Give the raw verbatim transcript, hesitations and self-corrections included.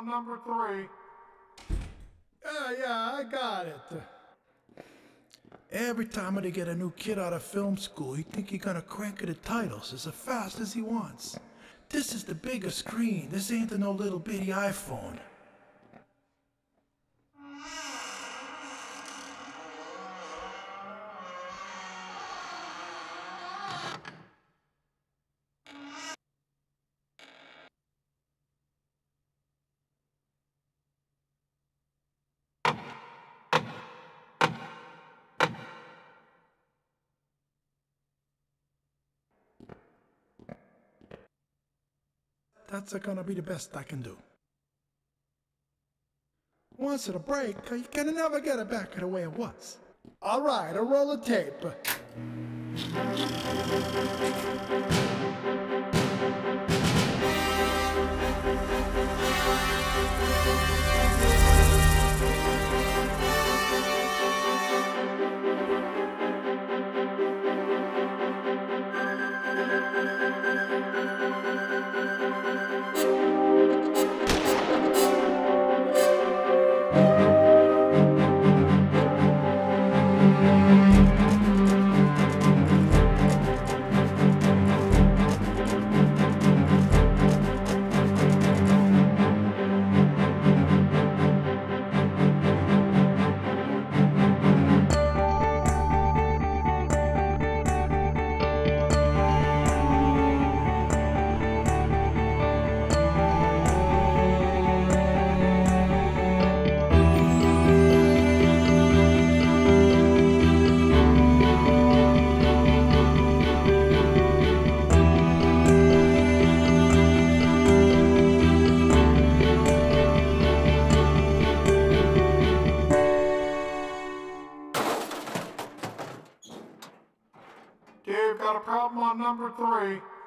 on number three. Yeah, yeah, I got it. Every time they get a new kid out of film school, you think you're gonna crank the titles as fast as he wants. This is the bigger screen. This ain't no little bitty iPhone. That's gonna be the best I can do. Once it'll break, you can never get it back the way it was. All right, a roll of tape. Dave got a problem on number three.